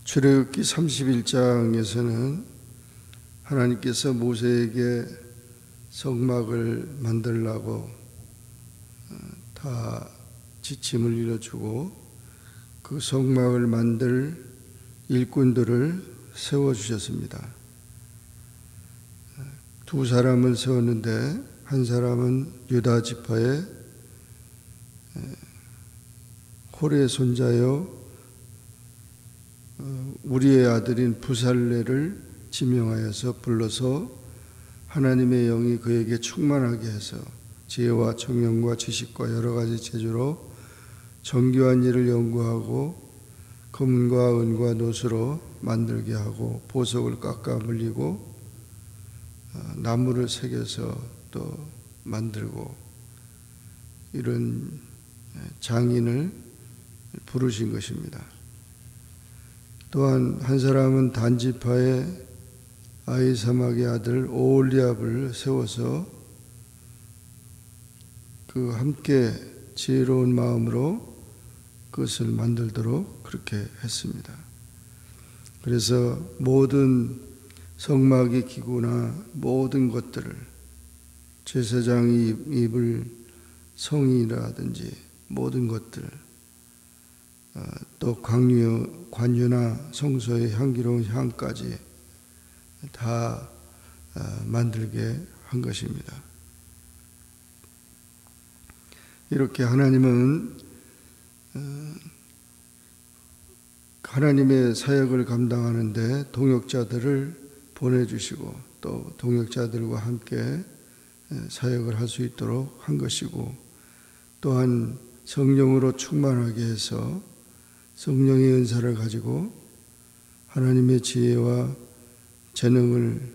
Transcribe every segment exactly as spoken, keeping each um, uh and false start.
출애굽기 삼십일 장에서는 하나님께서 모세에게 성막을 만들라고 다 지침을 이뤄주고 그 성막을 만들 일꾼들을 세워주셨습니다. 두 사람을 세웠는데 한 사람은 유다 지파의 홀의 손자요 우리의 아들인 부살레를 지명하여서 불러서 하나님의 영이 그에게 충만하게 해서 지혜와 청명과 지식과 여러 가지 재주로 정교한 일을 연구하고 금과 은과 노수로 만들게 하고 보석을 깎아 물리고 나무를 새겨서 또 만들고 이런 장인을 부르신 것입니다. 또한 한 사람은 단지파의 아히사막의 아들 오홀리압을 세워서 그 함께 지혜로운 마음으로 그것을 만들도록 그렇게 했습니다. 그래서 모든 성막의 기구나 모든 것들을 제사장이 입을 성이라든지 모든 것들 또 관유, 관유나 성소의 향기로운 향까지 다 만들게 한 것입니다. 이렇게 하나님은 하나님의 사역을 감당하는데 동역자들을 보내주시고 또 동역자들과 함께 사역을 할 수 있도록 한 것이고 또한 성령으로 충만하게 해서 성령의 은사를 가지고 하나님의 지혜와 재능을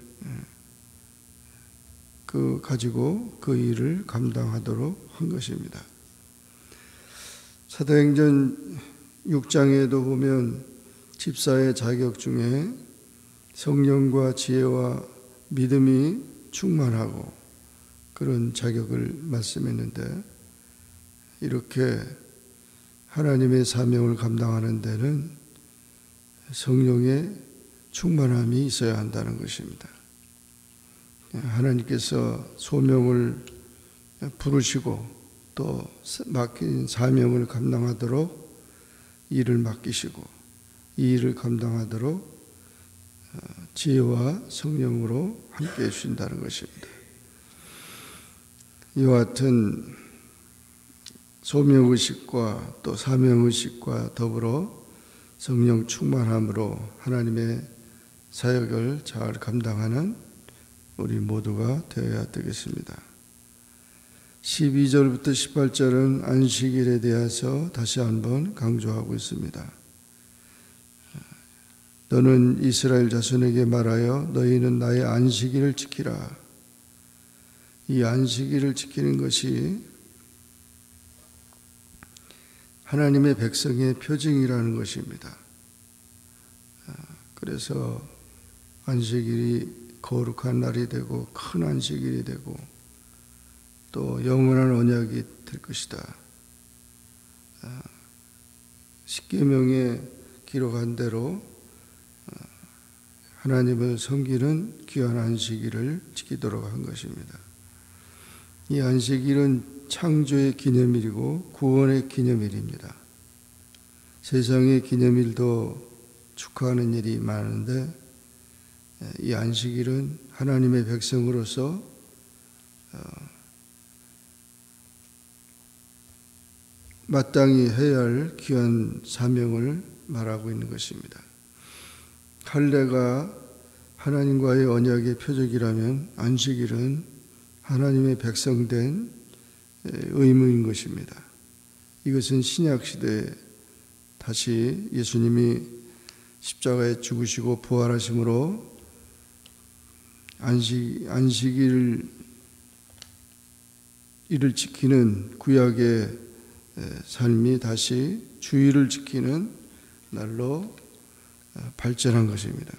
그 가지고 그 일을 감당하도록 한 것입니다. 사도행전 육 장에도 보면 집사의 자격 중에 성령과 지혜와 믿음이 충만하고 그런 자격을 말씀했는데 이렇게 하나님의 사명을 감당하는 데는 성령의 충만함이 있어야 한다는 것입니다. 하나님께서 소명을 부르시고 또 맡긴 사명을 감당하도록 일을 맡기시고 이 일을 감당하도록 지혜와 성령으로 함께 해주신다는 것입니다. 이와 같은 소명의식과 또 사명의식과 더불어 성령 충만함으로 하나님의 사역을 잘 감당하는 우리 모두가 되어야 되겠습니다. 십이 절부터 십팔 절은 안식일에 대해서 다시 한번 강조하고 있습니다. 너는 이스라엘 자손에게 말하여 너희는 나의 안식일을 지키라. 이 안식일을 지키는 것이 하나님의 백성의 표징이라는 것입니다. 그래서 안식일이 거룩한 날이 되고 큰 안식일이 되고 또 영원한 언약이 될 것이다. 십계명에 기록한 대로 하나님을 섬기는 귀한 안식일을 지키도록 한 것입니다. 이 안식일은 창조의 기념일이고 구원의 기념일입니다. 세상의 기념일도 축하하는 일이 많은데 이 안식일은 하나님의 백성으로서 마땅히 해야 할 귀한 사명을 말하고 있는 것입니다. 할례가 하나님과의 언약의 표적이라면 안식일은 하나님의 백성된 의무인 것입니다. 이것은 신약시대에 다시 예수님이 십자가에 죽으시고 부활하심으로 안식, 안식일 일을 지키는 구약의 삶이 다시 주일을 지키는 날로 발전한 것입니다.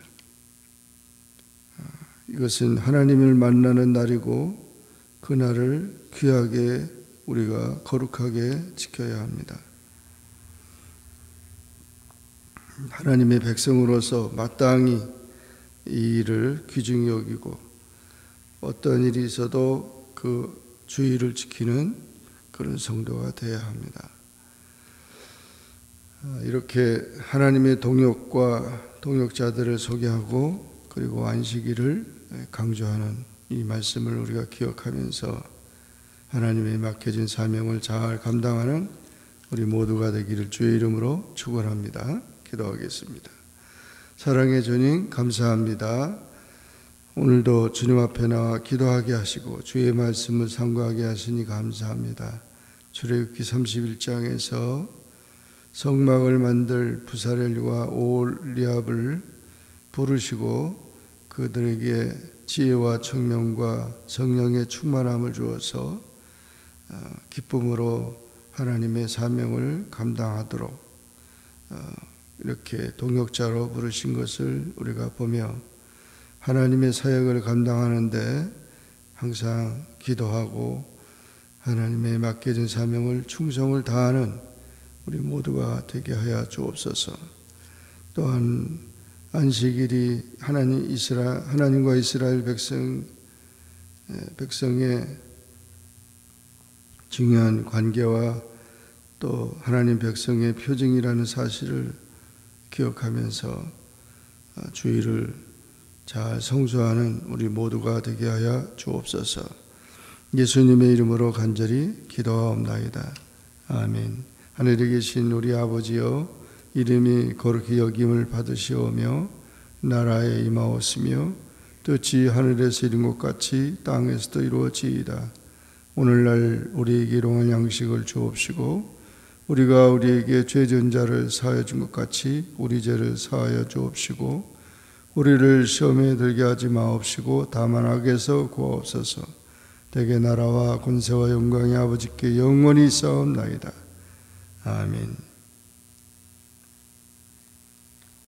이것은 하나님을 만나는 날이고 그 날을 귀하게 우리가 거룩하게 지켜야 합니다. 하나님의 백성으로서 마땅히 이 일을 귀중히 여기고 어떤 일이 있어도 그 주의를 지키는 그런 성도가 되어야 합니다. 이렇게 하나님의 동역과 동역자들을 소개하고 그리고 안식일을 강조하는 이 말씀을 우리가 기억하면서 하나님의 맡겨진 사명을 잘 감당하는 우리 모두가 되기를 주의 이름으로 축원합니다. 기도하겠습니다. 사랑의 주님 감사합니다. 오늘도 주님 앞에 나와 기도하게 하시고 주의 말씀을 상고하게 하시니 감사합니다. 출애굽기 삼십일 장에서 성막을 만들 부사렐과 오홀리압을 부르시고 그들에게 지혜와 청명과 성령의 충만함을 주어서 기쁨으로 하나님의 사명을 감당하도록 이렇게 동역자로 부르신 것을 우리가 보며 하나님의 사역을 감당하는데 항상 기도하고 하나님의 맡겨진 사명을 충성을 다하는 우리 모두가 되게 하여 주옵소서. 또한 안식일이 하나님 이스라 하나님과 이스라엘 백성 백성의 중요한 관계와 또 하나님 백성의 표징이라는 사실을 기억하면서 주의를 잘 성수하는 우리 모두가 되게 하여 주옵소서. 예수님의 이름으로 간절히 기도하옵나이다. 아멘. 하늘에 계신 우리 아버지여, 이름이 거룩히 여김을 받으시오며 나라에 임하옵시며 뜻이 하늘에서 이룬 것 같이 땅에서도 이루어지이다. 오늘날 우리에게 일용할 양식을 주옵시고 우리가 우리에게 죄진 자를 사하여 준 것 같이 우리 죄를 사하여 주옵시고 우리를 시험에 들게 하지 마옵시고 다만 악에서 구하옵소서. 대개 나라와 권세와 영광이 아버지께 영원히 있사옵나이다. 아멘.